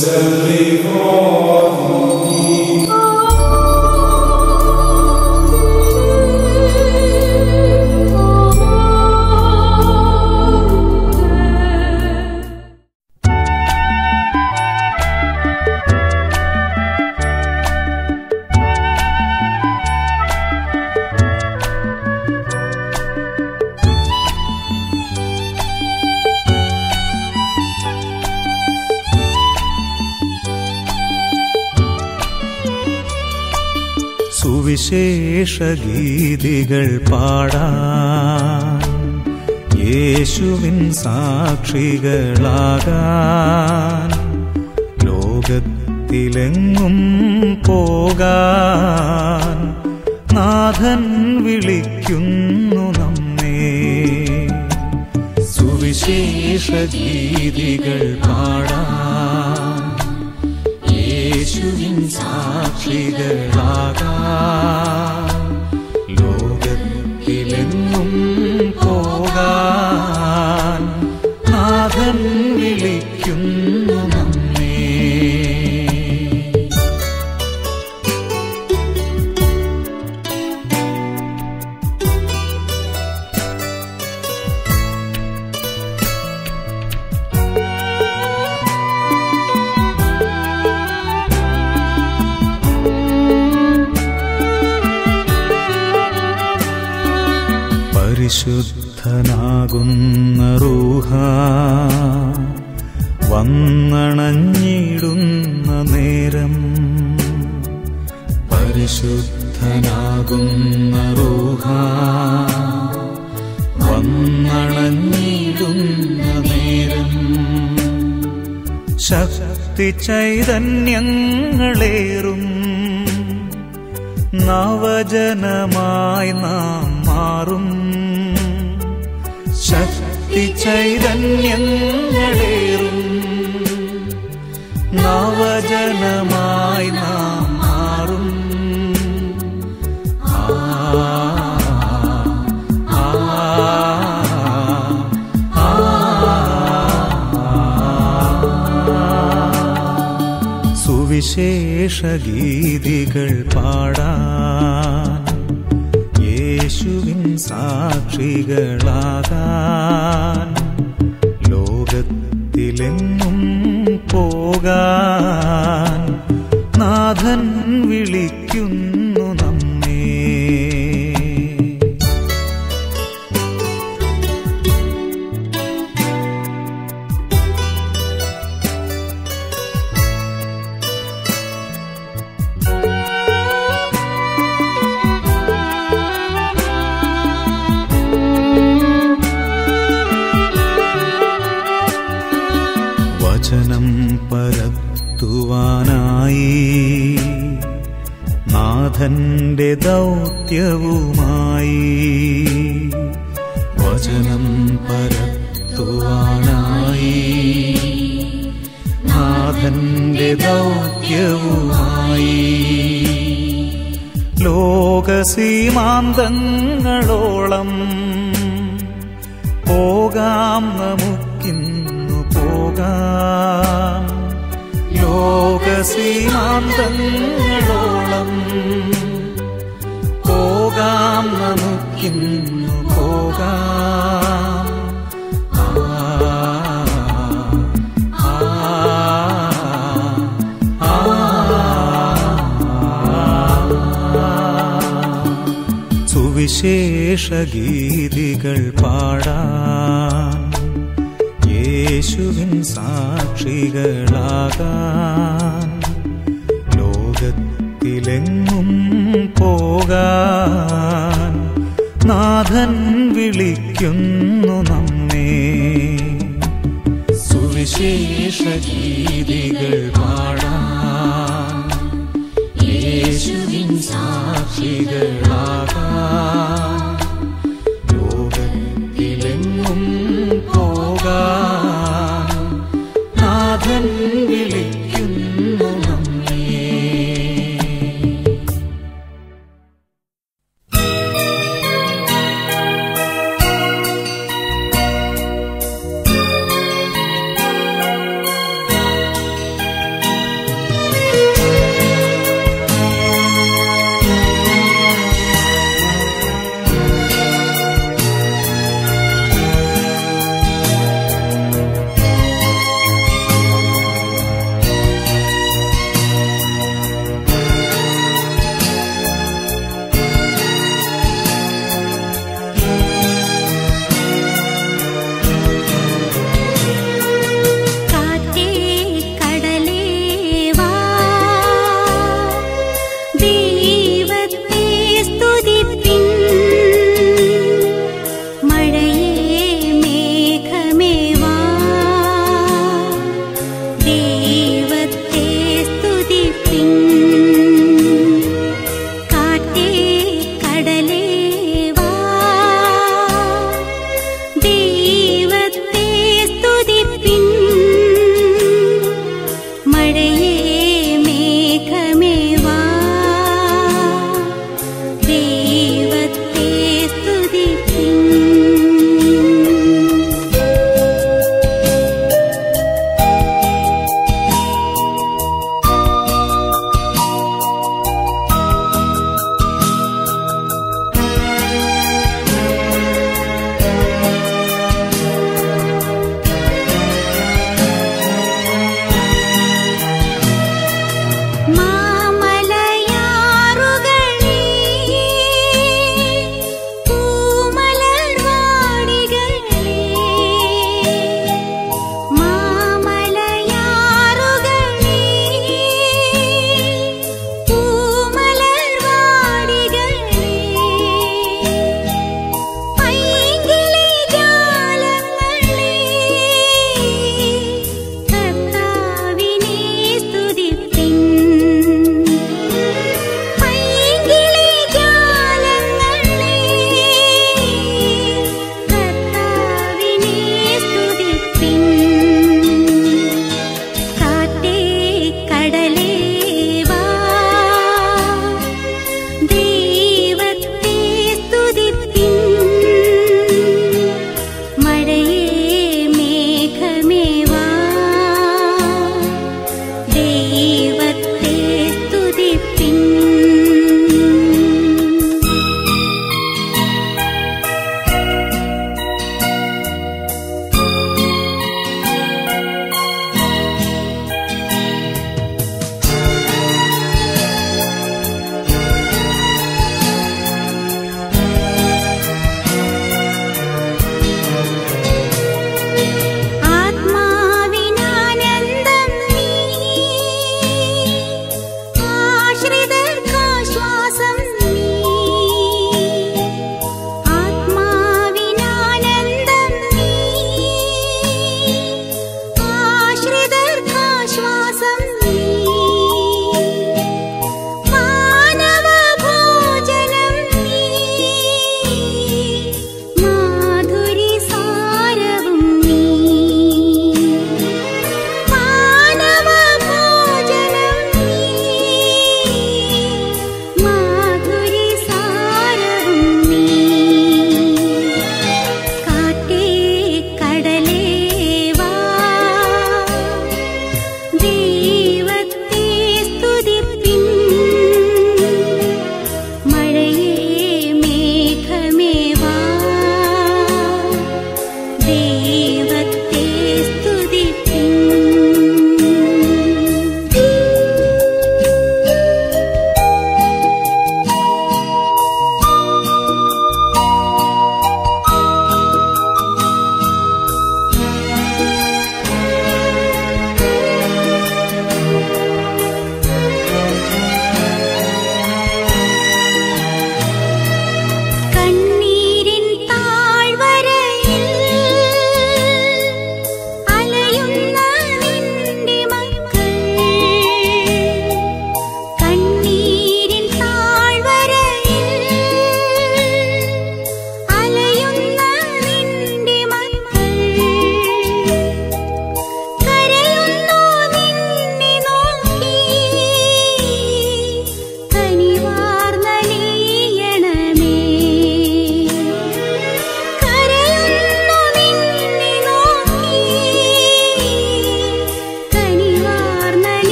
സുവിശേഷഗീതികൾ പാടാൻ യേശുവിൻ സാക്ഷികളാകാൻ ലോകത്തിലെങ്ങും പോകാൻ നാഥൻ വിളിക്കുന്നു നമ്മെ. സുവിശേഷഗീതികൾ പാടാൻ യേശുവിൻ സാക്ഷികളാകാൻ ലോകത്തിലെങ്ങും പോകാൻ നാഥൻ വിളിക്കുന്നു നമ്മെ. പരിശുദ്ധനാകുന്ന റൂഹ വന്നണഞ്ഞിടുന്ന നേരം, പരിശുദ്ധനാകുന്ന റൂഹ വന്നണഞ്ഞിടുന്ന നേരം, ശക്തി ചൈതന്യങ്ങളേറും നവജനമായി നാം മാറും. ശക്തി ചൈതന്യങ്ങളേറും നവജനമായി നാം മാറും. സുവിശേഷഗീതികൾ പാടാൻ യേശുവിൻ സാക്ഷികളാകാൻ ലോകത്തിലെങ്ങും പോകാൻ നാഥൻ വിളിക്കുന്നു നമ്മെ. വചനം പരത്തുവാനായി നാഥന്റെ ദൗത്യവുമായി, വചനം പരത്തുവാനായി നാഥന്റെ ദൗത്യവുമായി ലോകസീമാന്തങ്ങളോളം പോകാം നമുക്കിന്നു പോകാം. ലോകസീമാന്തങ്ങളോളം പോകാം നമുക്കിന്നു പോകാം. സുവിശേഷഗീതികൾ പാടാൻ യേശുവിൻ സാക്ഷികളാകാൻ ലോകത്തിലെങ്ങും പോകാൻ നാഥൻ വിളിക്കുന്നു നമ്മെ. സുവിശേഷഗീതികൾ പാടാൻ യേശുവിൻ സാക്ഷികളാകാൻ ലോകത്തിലെങ്ങും പോകാൻ നാഥൻ വിളിക്കുന്നു നമ്മെ.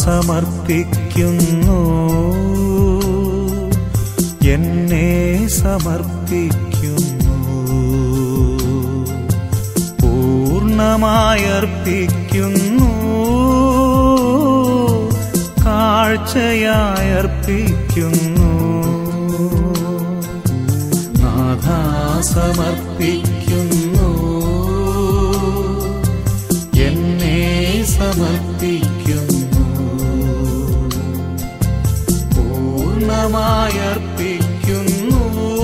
സമർപ്പിക്കുന്നു, എന്നെ സമർപ്പിക്കുന്നു, പൂർണ്ണമായർപ്പിക്കുന്നു, കാഴ്ചയായർപ്പിക്കുന്നു. നാഥാ സമർപ്പിക്കുന്നു, എന്നെ സമർപ്പിക്കുന്നു, പൂർണ്ണമായർപ്പിക്കുന്നു,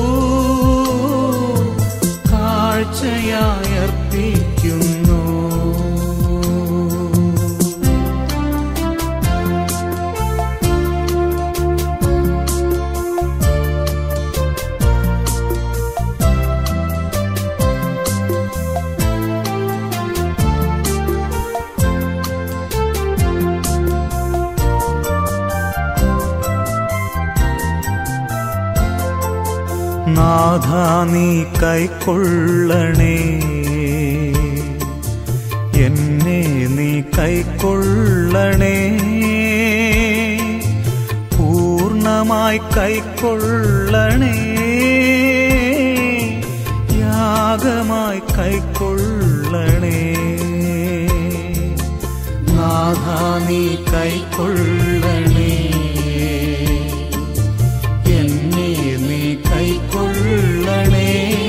കാഴ്ചയായർപ്പിക്കുന്നു. നാഥാ നീ കൈക്കൊള്ളണേ, എന്നെ നീ കൈക്കൊള്ളണേ, പൂർണ്ണമായി കൈക്കൊള്ളണേ, യാഗമായി കൈക്കൊള്ളണേ. നാഥാ നീ കൈക്കൊള്ളണേ, കൈക്കൊള്ളണേ,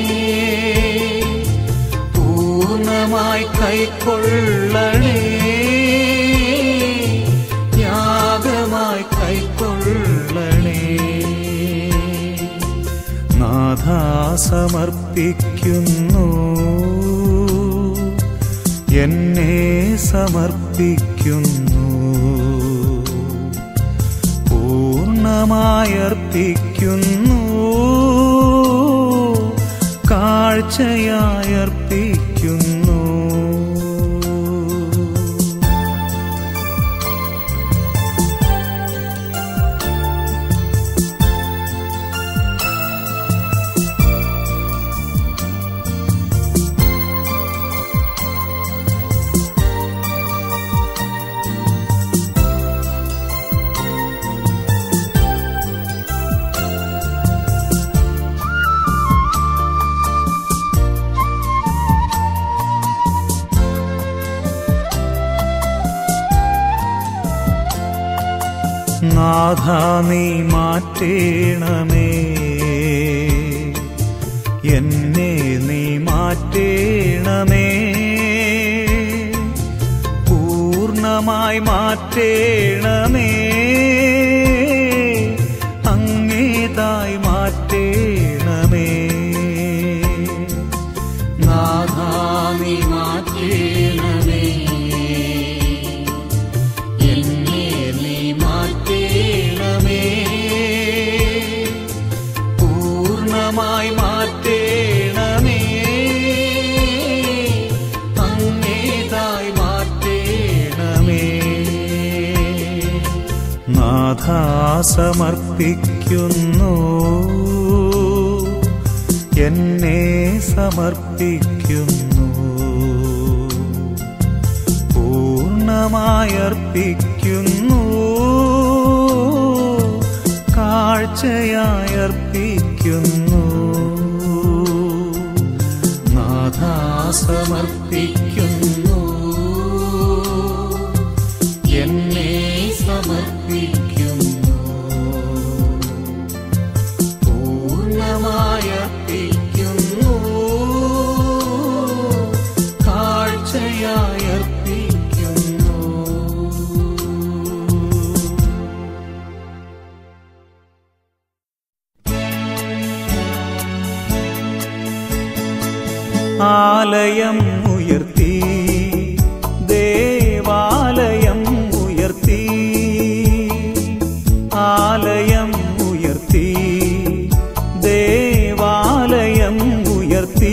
പൂർണ്ണമായി കൈക്കൊള്ളണേ, യാഗമായി കൈക്കൊള്ളണേ. നാഥാ സമർപ്പിക്കുന്നു, എന്നെ സമർപ്പിക്കുന്നു, പൂർണ്ണമായർപ്പിക്കുന്നു, കാഴ്ചയായർപ്പിക്കുന്നു. നാഥാ നീ മാറ്റേണമേ, എന്നെ നീ മാറ്റേണമേ, പൂർണ്ണമായി മാറ്റേണമേ, അങ്ങേതായി മാറ്റേണമേ. നാഥാ നീ മാറ്റേണമേ, പൂർണ്ണമായി മാറ്റേണമേ, അങ്ങേതായി മാറ്റേണമേ. നാഥാ സമർപ്പിക്കുന്നു, എന്നെ സമർപ്പിക്കുന്നു, പൂർണ്ണമായർപ്പിക്കുന്നു, കാഴ്ചയായർപ്പിക്കുന്നു. നാഥാ സമർപ്പിക്കുന്നു, എന്നെ സമർപ്പിക്കുന്നു, പൂർണ്ണമായർപ്പിക്കുന്നു, കാഴ്ചയായർപ്പിക്കുന്നു. ആലയം ഉയർത്തി, ദേവാലയം ഉയർത്തി, ആലയം ഉയർത്തി, ദേവാലയം ഉയർത്തി,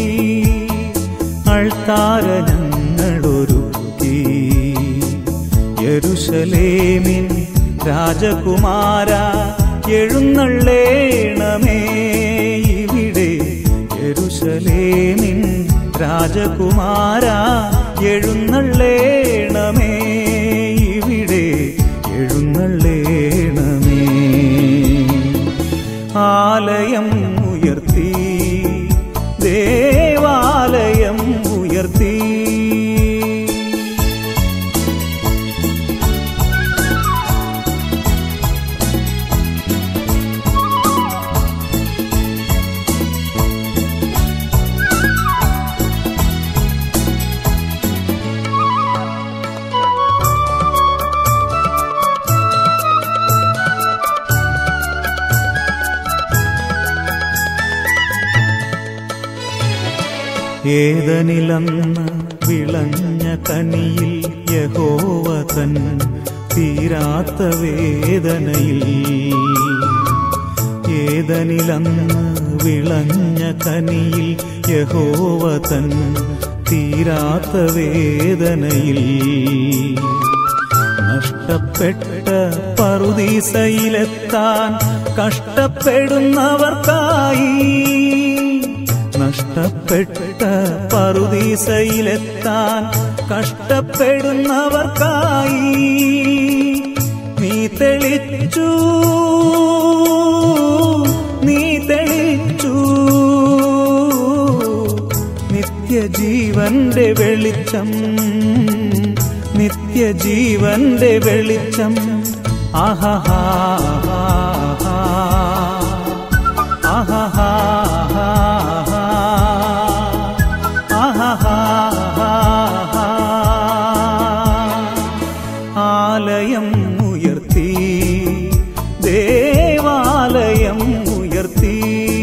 അൾത്താര ഞങ്ങളൊരുക്കി, യെരൂശലേമിൻ രാജകുമാര എഴുന്നള്ളേണമേ ഇവിടെ, യെരൂശലേമിൻ രാജകുമാര എഴുന്നള്ളേണമേ ഇവിടെ, ഏതനിലന്ന് വിളഞ്ഞ കനിയിൽ യഹോവ തൻ തീരാത്ത വേദനയിൽ. ഏതനിലന്ന് വിളഞ്ഞ കനിയിൽ യഹോവ തൻ തീരാത്ത വേദനയിൽ. നഷ്ടപ്പെട്ട പറുദീസയിലെത്താൻ കഷ്ടപ്പെടുന്നവർക്കായി, നഷ്ടപ്പെട്ട പറുദീസയിലെത്താൻ കഷ്ടപ്പെടുന്നവർക്കായി നീ തെളിച്ചു, നീ തെളിച്ചു നിത്യജീവന്റെ വെളിച്ചം, നിത്യജീവന്റെ വെളിച്ചം. ആഹാഹാ ആഹാഹാ ആഹാഹാ. ആലയം ഉയർത്തി, ദേവാലയം ഉയർത്തി.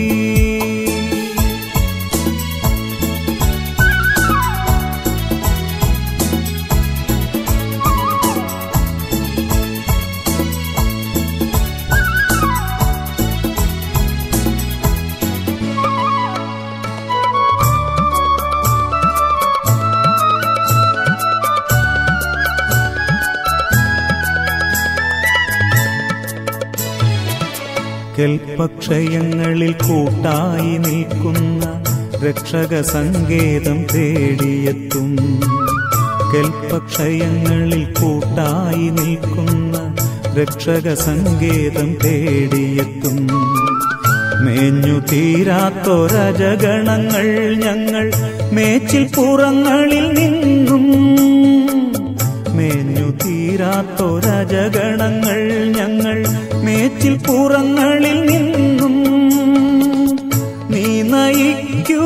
കൽപ്പക്ഷയങ്ങളിൽ കൂട്ടായി നിൽക്കുന്ന രക്ഷക സങ്കേതം തേടിയെത്തും. കൽപ്പക്ഷയങ്ങളിൽ കൂട്ടായി നിൽക്കുന്ന രക്ഷക സങ്കേതം തേടിയെത്തും. മേഞ്ഞു തീരാത്തൊരജഗണങ്ങൾ ഞങ്ങൾ മേച്ചിൽ പുറങ്ങളിൽ നിന്നും, മേഞ്ഞു തീരാത്തൊരജഗണങ്ങൾ ഞങ്ങൾ മേച്ചിൽ പുറങ്ങളിൽ നിന്നും നീ നയിക്കൂ,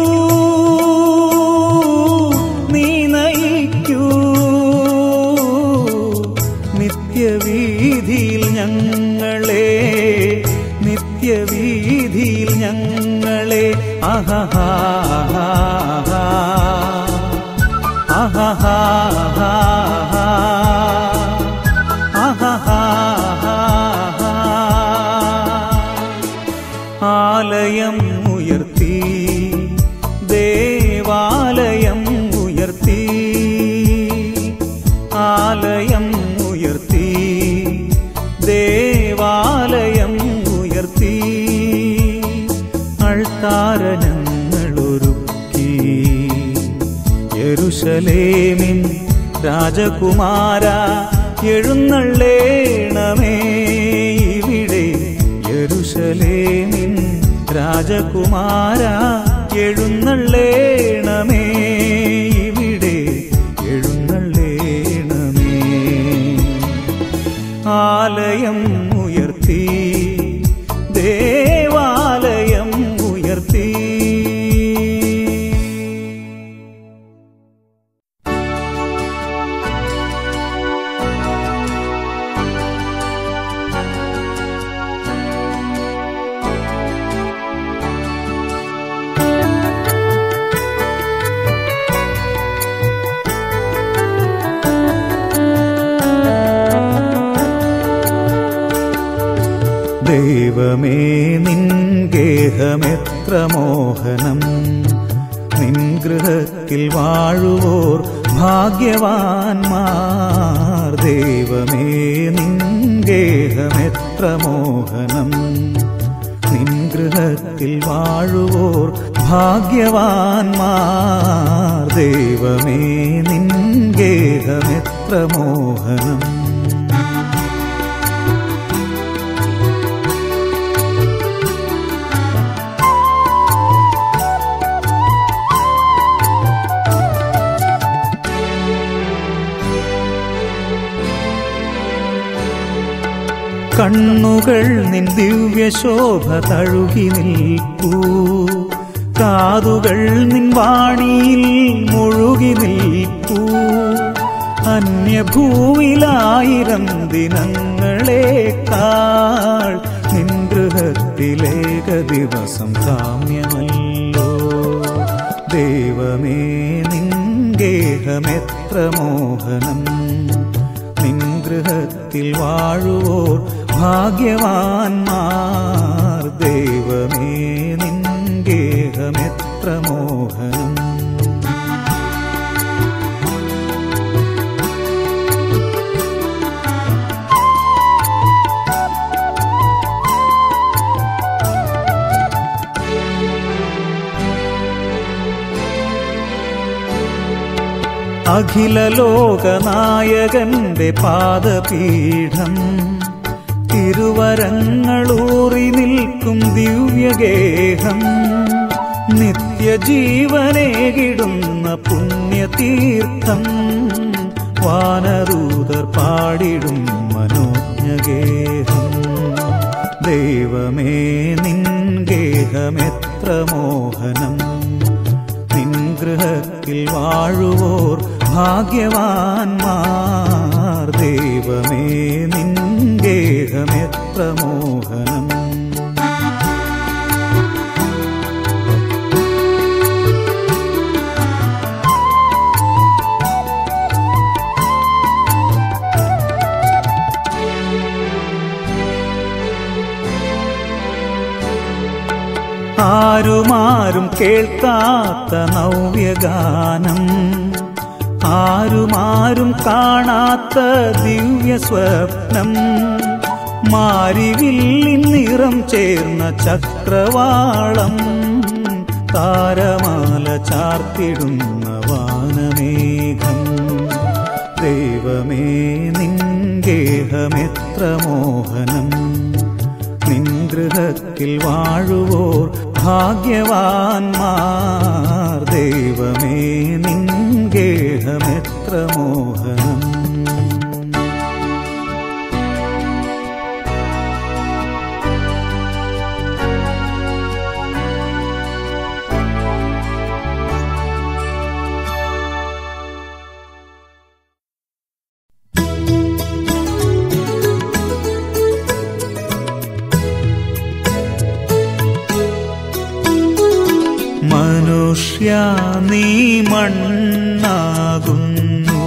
നീ നയിക്കൂ നിത്യവീതിയിൽ ഞങ്ങളെ, നിത്യവീതിയിൽ ഞങ്ങളെ. ആഹാഹാ ആഹാഹാ ആഹാഹാ. ആലയം ഉയർത്തി, ദേവാലയം ഉയർത്തി. ആലയം ഉയർത്തി, ദേവാലയം ഉയർത്തി. അൾത്താര ഞങ്ങളൊരുക്കി, യെരൂശലേമിൻ രാജകുമാര എഴുന്നള്ളേണമേ ഇവിടെ. യെരൂശലേമിൻ രാജകുമാര എഴുന്നള്ളേണമേ ഇവിടെ, എഴുന്നള്ളേണമേ. ആലയം ഉയർത്തി, ദേവാലയം ഉയർത്തി. ദൈവമേ നിൻ ഗേഹമെത്ര മോഹനം, നിൻ ഗൃഹത്തിൽ വാഴുവോർ ഭാഗ്യവാന്മാർ. ദൈവമേ നിൻ ഗേഹമെത്ര മോഹനം, നിൻ ഗൃഹത്തിൽ വാഴുവോർ ഭാഗ്യവാന്മാർ. ദൈവമേ നിൻ ഗേഹമെത്ര മോഹനം. കണ്ണുകൾ നിൻ ദിവ്യശോഭ തഴുകി നിൽപ്പൂ, കാതുകൾ നിൻ വാണിയിൽ മുഴുകി നിൽപ്പൂ. അന്യഭൂവിലായിരം ദിനങ്ങളേക്കാൾ നിൻ ഗൃഹത്തിലേക ദിവസം കാമ്യമല്ലോ. ദൈവമേ നിൻ ഗേഹമെത്ര മോഹനം. നിൻ ഗൃഹത്തിൽ വാഴുവോർ ഭാഗ്യവാന്മാർ. ദൈവമേ നിൻ ഗേഹമെത്ര മോഹനം. അഖില ലോകനായകന്റെ പാദപീഠം, തിരുവരങ്ങളൂറി നിൽക്കും ദിവ്യഗേഹം, നിത്യജീവനേകിടുന്ന പുണ്യതീർത്ഥം, വാനദൂതർ പാടിടും മനോജ്ഞഗേഹം. ദൈവമേ നിൻ ഗേഹമെത്ര മോഹനം. നിൻ ഗൃഹത്തിൽ വാഴുവോർ ഭാഗ്യവാന്മാർ. ദൈവമേ നിൻ ഗേഹമെത്ര മോഹനം. ആരുമാരും കേൾക്കാത്ത നവ്യഗാനം, ആരുമാരും കാണാത്ത ദിവ്യസ്വപ്നം, മാരിവില്ലിൻ നിറം ചേർന്ന ചക്രവാളം, താരമാല ചാർത്തിടുന്ന വാനമേഘം. ദൈവമേ നിൻ ഗേഹമെത്ര മോഹനം. നിൻ ഗൃഹത്തിൽ വാഴുവോർ ഭാഗ്യവാന്മാർ. ദൈവമേ നിൻ ഗേഹമെത്ര മോഹനം. മനുഷ്യ നീ മണ്ണാകുന്നു,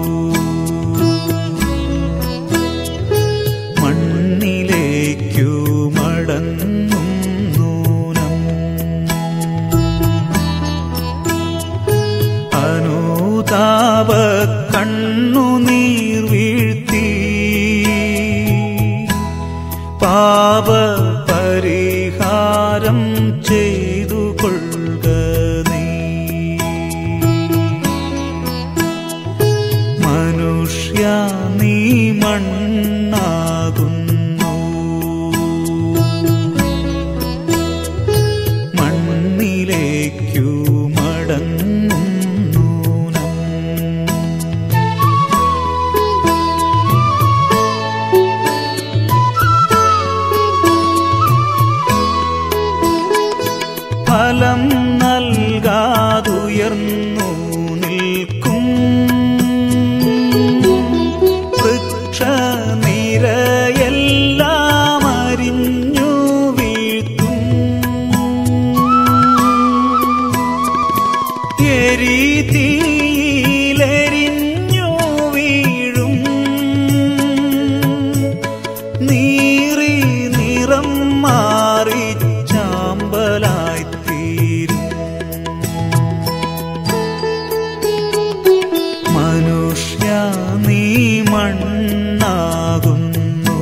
മണ്ണിലേക്കു മടങ്ങും നൂനം. അനുതാപ കണ്ണുനീർ വീഴ്ത്തി പാപ പരിഹാരം ചെയ്തു കൊള്ളുക നീ. മനുഷ്യ നീ മണ്ണാകുന്നു, മണ്ണിലേക്കു മടങ്ങും നൂനം. ഫലം നൽകാതുയർന്നു നിൽക്കും വൃക്ഷനിരയെല്ലാം അരിഞ്ഞു വീഴ്ത്തും. എരിതീയിലെരിഞ്ഞു വീഴും നീറി നിറം മാറി ചാമ്പലായി തീരും. മനുഷ്യ നീ മണ്ണാകുന്നു,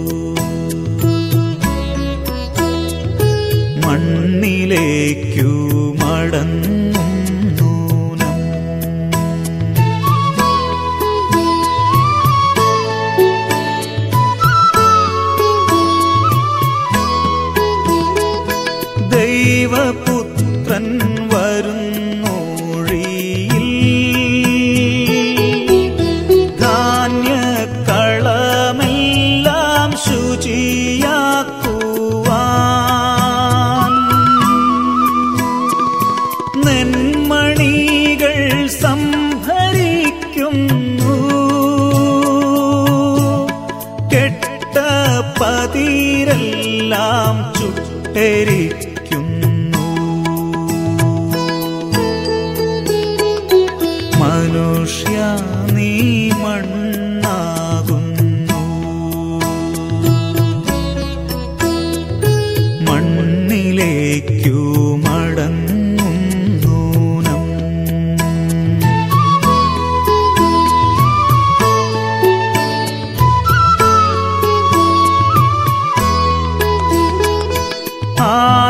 മണ്ണിലേക്കു മടങ്ങും നൂനം. ദൈവപുത്രൻ വരുന്നൊഴിയിൽ ധാന്യക്കളമെല്ലാം ശുചിയാക്കുവാൻ, നെന്മണികൾ സംഭരിക്കുന്നു, കെട്ട പതിരെല്ലാം ചുട്ടെരിക്കുന്നു.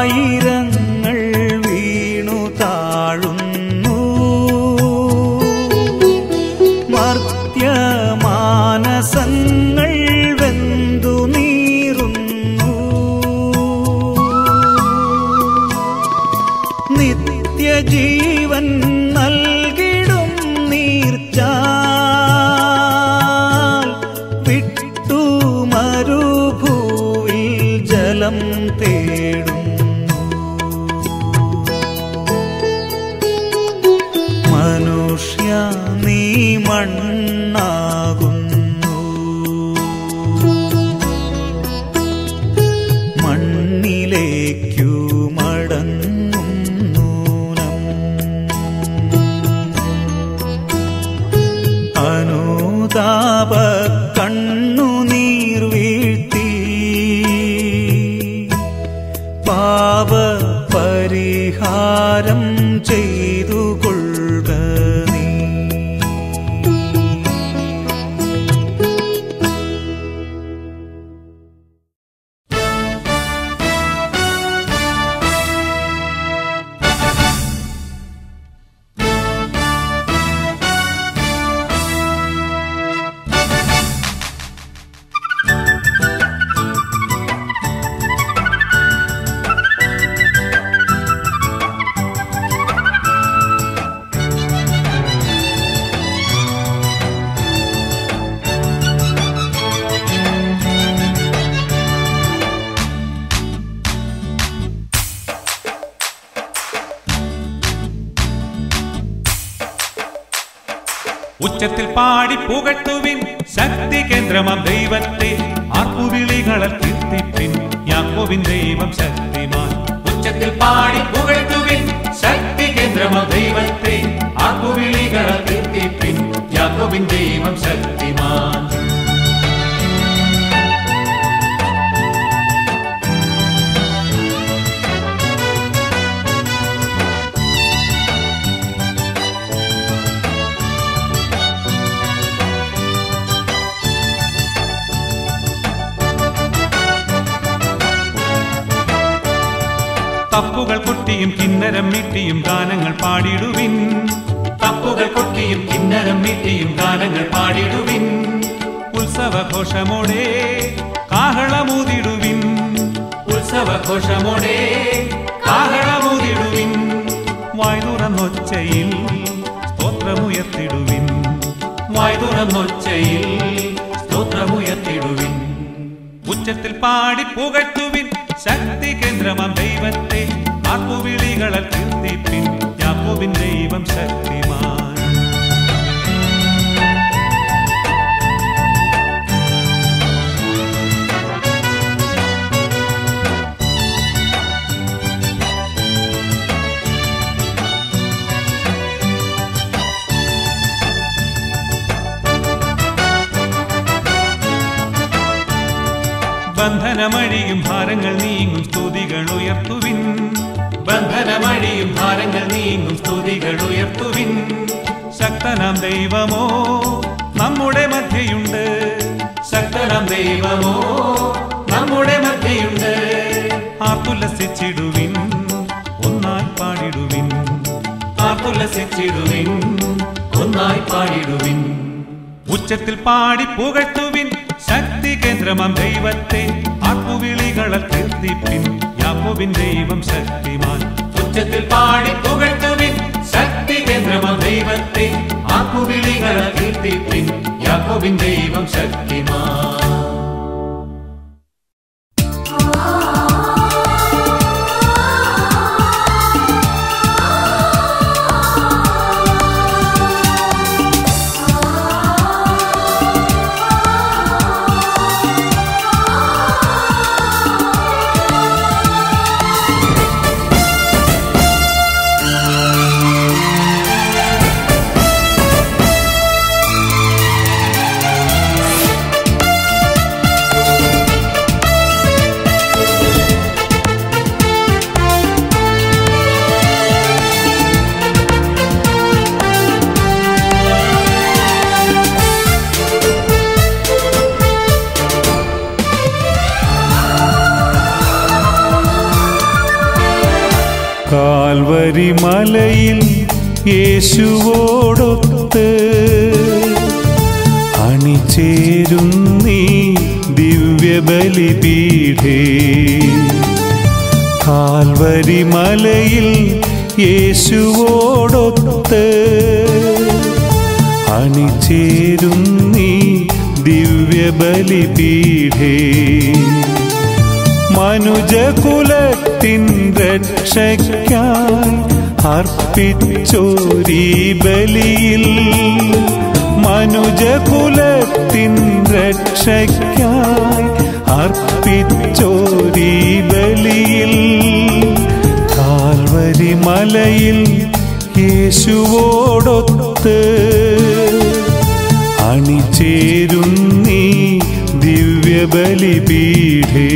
ആയിരങ്ങൾ വീണു താഴുന്നു. മർത്യമാനസങ്ങൾ വെന്തു നീറുന്നു. നിത്യജീവൻ നൽകിടും നീർച്ചാൽ വിട്ടു മരുഭൂവിൽ ജലം തേടുന്നു. മനുഷ്യ നീ മണ്ണാകുന്നു. മണ്ണിലേക്കു മടങ്ങും നൂനം. അനുതാപ കണ്ണുനീർ വീഴ്ത്തി പാപ പരിഹാരം ചെയ്തു കൊള്ളുക നീ. ഉച്ചത്തിൽ പാടി പുകഴ്ത്തുവിൻ ശക്തി കേന്ദ്രമാം ദൈവത്തെ. ആർപ്പുവിളികളാൽ കീർത്തിപ്പിൻ യാക്കോബിൻ ദൈവം ശക്തിമാൻ. ഉച്ചത്തിൽ പാടി പുകഴ്ത്തുവിൻ ശക്തി കേന്ദ്രമാം ദൈവത്തെ. ആർപ്പുവിളികളാൽ കീർത്തിപ്പിൻ യാക്കോബിൻ ദൈവം ശക്തിമാൻ. തപ്പുകൾ കൊട്ടിയും കിന്നരം മീട്ടിയും ഗാനങ്ങൾ പാടിടുവിൻ. തപ്പുകൾ കൊട്ടിയും കിന്നരം മീട്ടിയും ഗാനങ്ങൾ പാടിടുവിൻ. ഉത്സവഘോഷമോടെ കാഹളമൂതിടുവിൻ. ഉത്സവഘോഷമോടെ കാഹളമൂതിടുവിൻ. വായ്തുറന്നൊച്ചയിൽ സ്തോത്രമുയർത്തിടുവിൻ. വായ്തുറന്നൊച്ചയിൽ സ്തോത്രമുയർത്തിടുവിൻ. ഉച്ചത്തിൽ പാടി പുകഴ്ത്തുവിൻ ശക്തി കേന്ദ്രമാം ദൈവത്തെ. ആർപ്പുവിളികളാൽ കീർത്തിപ്പിൻ യാക്കോബിൻ ദൈവം ശക്തിമാൻ. ബന്ധനമഴിയും ഭാരങ്ങൾ നീങ്ങും സ്തുതികൾ ഉയർത്തുവിൻ. ബന്ധനമഴിയും ഭാരങ്ങൾ നീങ്ങും സ്തുതികൾ ഉയർത്തുവിൻ. ശക്തനാം ദൈവമോ നമ്മുടെ മധ്യയുണ്ട്. ശക്തനാം ദൈവമോ നമ്മുടെ മധ്യയുണ്ട്. ആർത്തുല്ലസിച്ചിടുവിൻ ഒന്നായി പാടിടുവിൻ. ആർത്തുല്ലസിച്ചിടുവിൻ ഒന്നായി പാടിടുവിൻ. ഉച്ചത്തിൽ പാടി പുകഴ്ത്തുവിൻ ശക്തി കേന്ദ്രമാം ദൈവത്തെ. ആർപ്പുവിളികളാൽ കീർത്തിപ്പിൻ യാക്കോബിൻ ദൈവം ശക്തിമാൻ. ഉച്ചത്തിൽ പാടി പുകഴ്ത്തുവിൻ ശക്തി കേന്ദ്രമാം ദൈവത്തെ. ആർപ്പുവിളികളാൽ കീർത്തിപ്പിൻ യാക്കോബിൻ ദൈവം ശക്തിമാൻ. കാൽവരി മലയിൽ യേശുവോടൊത്ത് അണിചേരുന്നീ ദിവ്യബലിപീഠേ. കാൽവരി മലയിൽ യേശുവോടൊത്ത് അണിചേരുന്നീ ദിവ്യബലിപീഠേ. മനുജകുലത്തിൻ രക്ഷയ്ക്കായി അർപ്പിച്ചോരീ ബലിയിൽ, മനുജകുലത്തിൻ രക്ഷയ്ക്കായി അർപ്പിച്ചോരീ ബലിയിൽ, കാൽവരി മലയിൽ യേശുവോടൊത്ത് അണിചേരുന്നീ ദിവ്യബലിപീഠേ.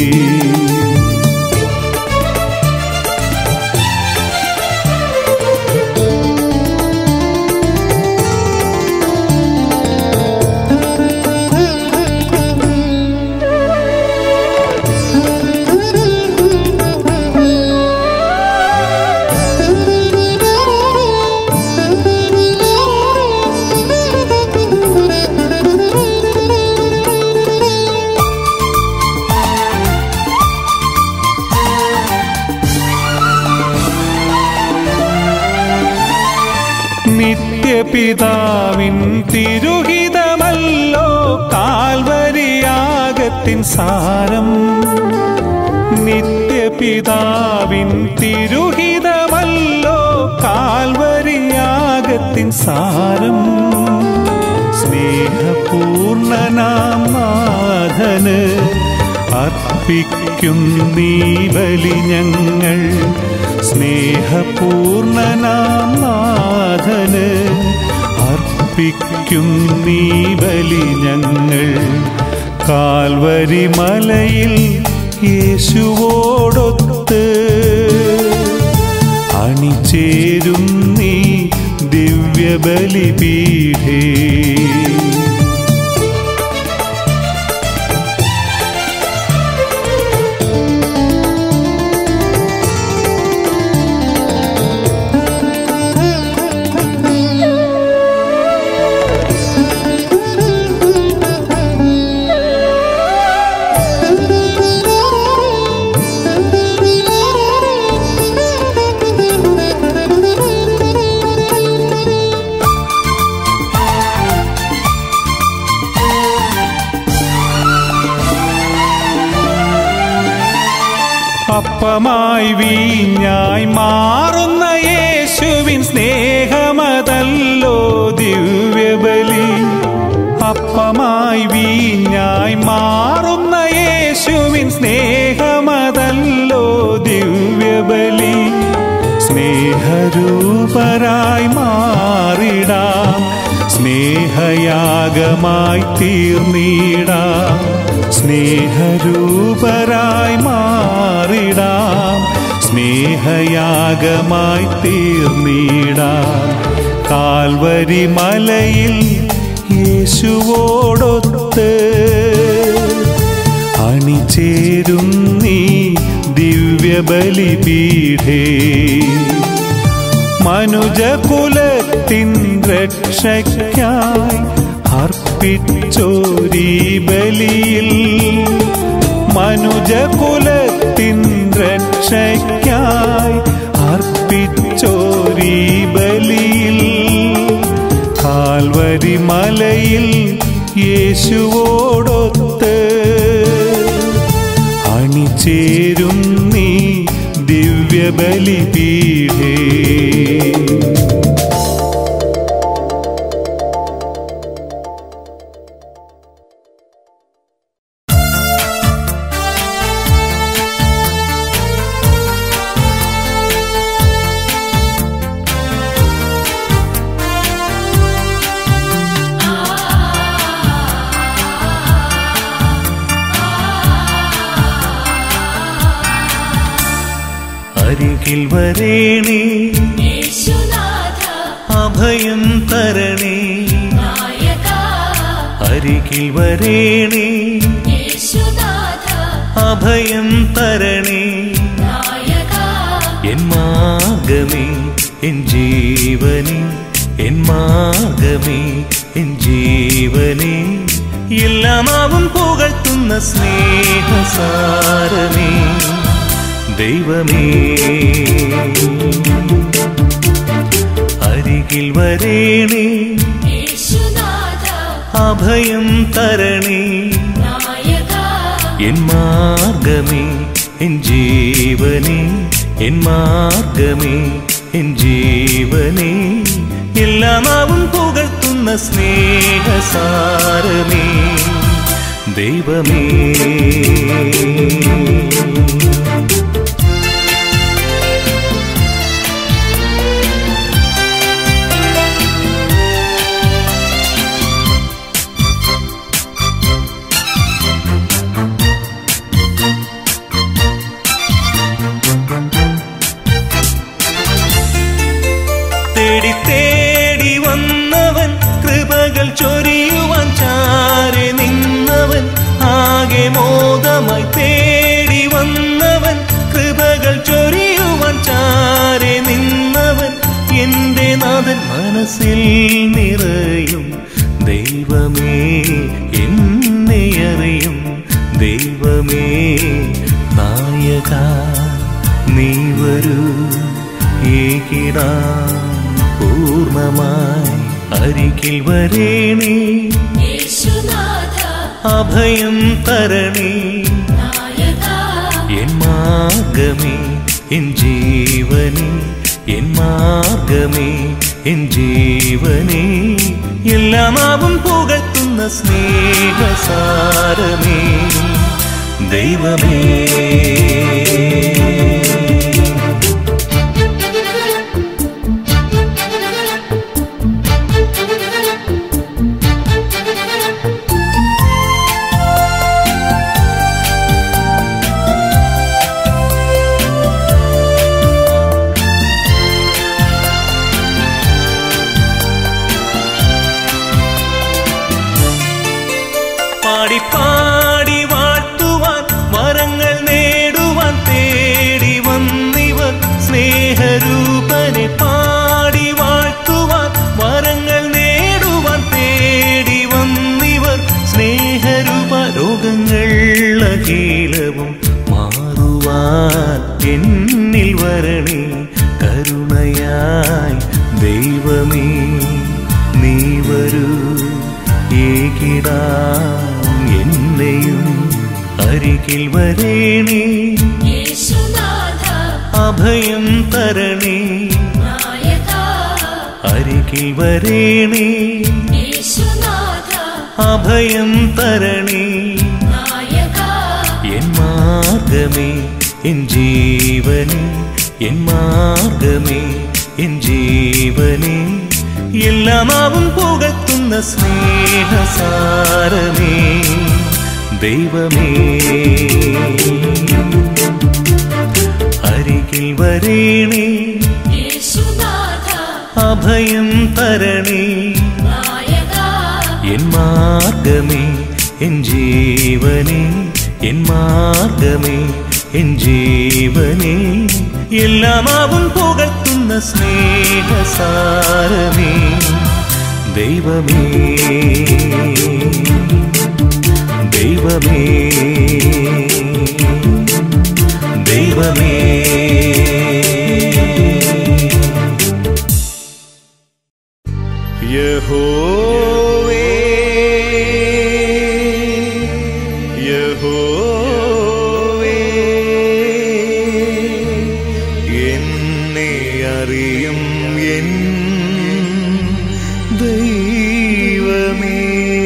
നിത്യപിതാവിൻ തിരുഹിതമല്ലോ കാൽവരിയാഗത്തിൻ സാരം. നിത്യപിതാവിൻ തിരുഹിതമല്ലോ കാൽവരിയാഗത്തിൻ സാരം. സ്നേഹപൂർണനാം നാഥന് അർപ്പിക്കുന്നീ ബലി ഞങ്ങൾ. സ്നേഹപൂർണനാം നാഥന് അർപ്പിക്കുന്നീ ബലി ഞങ്ങൾ. കാൽവരി മലയിൽ യേശുവോടൊത്ത് അണിചേരുന്നീ ദിവ്യബലിപീഠേ. അപ്പമായി വീഞ്ഞായി മാറുന്ന യേശുവിൻ സ്നേഹമതല്ലോ ദിവ്യബലി. അപ്പമായി വീഞ്ഞായി മാറുന്ന യേശുവിൻ സ്നേഹമതല്ലോ ദിവ്യബലി. സ്നേഹരൂപരായി മാറിടാം, സ്നേഹയാഗമായി തീർന്നിടാം. സ്നേഹരൂപരായി മാറിടാം, സ്നേഹയാഗമായി തീർന്നിടാം. കാൽവരി മലയിൽ യേശുവോടൊത്ത് അണിചേരുന്നീ ദിവ്യബലിപീഠേ. മനുജകുലത്തിൻ രക്ഷയ്ക്കായി അർപ്പിച്ചോരീ ബലിയിൽ, മനുജകുലത്തിൻ രക്ഷയ്ക്കായി അർപ്പിച്ചോരീ ബലിയിൽ, കാൽവരി മലയിൽ യേശുവോടൊത്ത് അണിചേരുന്നീ ദിവ്യബലിപീഠേ. അരികിൽ വരേണേ യേശുനാഥ, അഭയം തരണേ നായക. അരികിൽ വരേണേ യേശുനാഥ, അഭയം തരണേ നായക. എൻ മാർഗമേ എൻ ജീവനേ, എൻ മാർഗമേ എൻ ജീവനേ, എല്ലാമാവും പുകഴ്ത്തുന്ന സ്നേഹസാരമേ ദൈവമേ. അരികിൽ വരേണേ അഭയം തരണേ, എൻ മാർഗമേ എൻ ജീവനേ, എൻ മാർഗമേ എൻ ജീവനേ, എല്ലാമാവും പുകഴ്ത്തുന്ന സ്നേഹസാരമേ ദൈവമേ. തേടി തേടി വന്നവൻ, കൃപകൾ ചൊരിയുവാൻ ചാരെ നിന്നവൻ, ആകെ മോദമായി തേടി വന്നവൻ, കൃപകൾ ചൊരിയുവാൻ ചാരെ നിന്നവൻ, എന്റെ നാഥൻ മനസ്സിൽ നിറയും ദൈവമേ, എന്നെ അറിയും ദൈവമേ. നായക നീ വരൂ, ഏകിടാം പൂർണ്ണമായി. അരികിൽ വരേണേ അഭയം തരണേ, എൻ മാർഗമേ എൻ ജീവനേ, എൻ മാർഗമേ എൻ ജീവനേ, എല്ലാമാവും പുകഴ്ത്തുന്ന സ്നേഹസാരമേ ദൈവമേ. പാടി പാടി വാഴ്ത്തുവാൻ, വരങ്ങൾ നേടുവാൻ തേടി വന്നിവർ സ്നേഹരൂപനെ. പാടി വാഴ്ത്തുവാൻ, വരങ്ങൾ നേടുവാൻ തേടി വന്നിവർ സ്നേഹരൂപ. രോഗങ്ങൾ അഖിലവും മാറുവാൻ എന്നിൽ വരണേ, കരുണയായി ദൈവമേ നീ വരൂ, ഏകിടാം എന്നെയും. അരികിൽ വരേണേ അഭയം തരണേ, അരികിൽ വരേണേ അഭയം തരണേ, എൻ മാർഗമേ എൻ ജീവനേ, എൻ മാർഗമേ എൻ ജീവനേ, എല്ലാമാവും പുകഴ്ത്തുന്ന സ്നേഹസാരമേ ദൈവമേ. അരികിൽ വരേണേ അഭയം തരണേ, എൻ മാർഗമേ എൻ ജീവനേ, എൻ മാർഗമേ എൻ ജീവനേ, എല്ലാമാവും പുകഴ്ത്തുന്ന സ്നേഹസാരമേ ദൈവമേ ദൈവമേ ദൈവമേ. യഹോവേ യഹോവേ, എന്നെ അറിയും എൻ ദൈവമേ.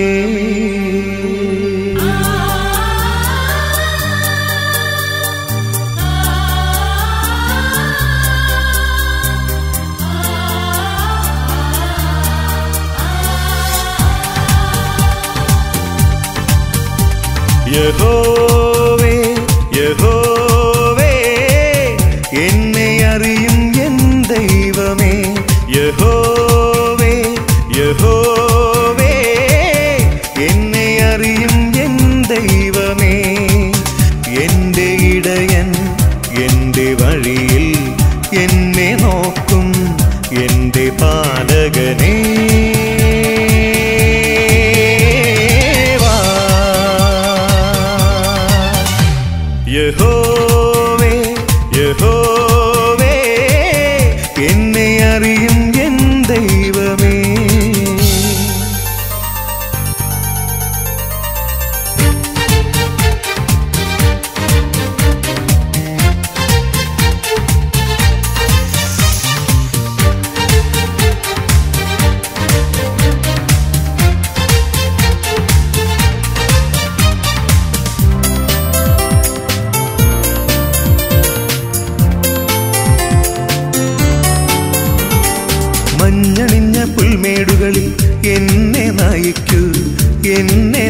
യഹോവേ യഹോവേ, എന്നെ അറിയും എൻ ദൈവമേ. യഹോവേ യഹോവേ, എന്നെ അറിയും എൻ ദൈവമേ. എൻ്റെ ഇടയൻ എൻ്റെ വഴിയിൽ എന്നെ നോക്കി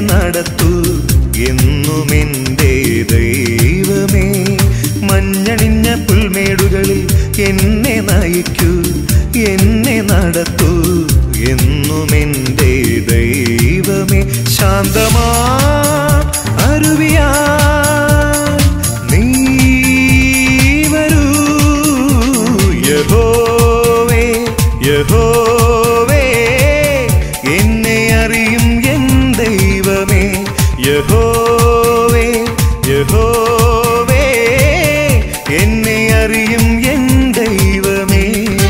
നടത്തൂ എന്നുമെൻ്റെ ദൈവമേ. മഞ്ഞണിഞ്ഞ പുൽമേടുകളിൽ എന്നെ നയിക്കൂ, എന്നെ നടത്തൂ എന്നുമെൻ്റെ ദൈവമേ. ശാന്തമാ അരുവിയാ നീ വരൂ. യഹോവേ യഹോവേ എന്നെ അറിയും എൻ ദൈവമേ. യഹോവേ യഹോവേ എന്നെ അറിയും എൻ ദൈവമേ.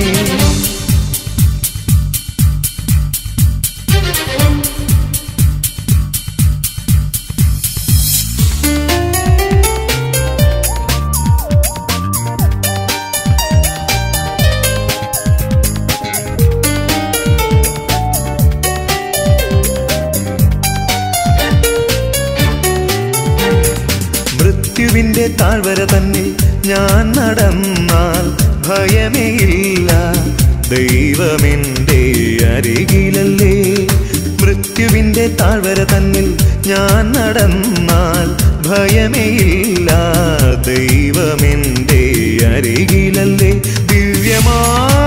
മൃത്യുവിന്റെ താഴ്വര തന്നെ ഞാൻ നടന്നാൽ ഭയമേയില്ല, ദൈവമെൻ്റെ അരികിലല്ലേ. മൃത്യുവിന്റെ താഴ്വര തന്നിൽ ഞാൻ നടന്നാൽ ഭയമേയില്ല, ദൈവമെൻ്റെ അരികിലല്ലേ. ദിവ്യമാ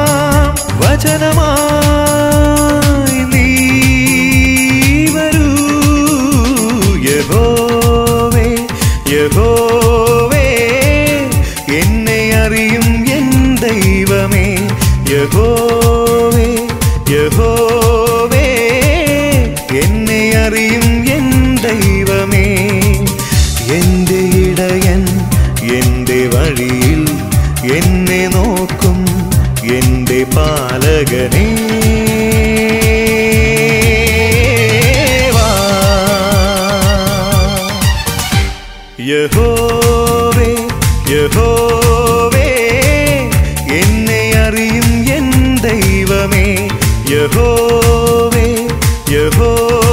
വചനമായി നീ വരൂ. യഹോവേ യഹോവേ എന്നെ അറിയും എൻ ദൈവമേ. യഹോവേ യഹോവേ എന്നെ അറിയും എൻ ദൈവമേ. എൻ്റെ ഇടയൻ എൻ്റെ വഴിയിൽ എന്നെ നോക്കും എൻ്റെ പാലകനേ. യഹോവേ യഹോവേ എന്നെ അറിയും എൻ ദൈവമേ. യഹോവേ യഹോവേ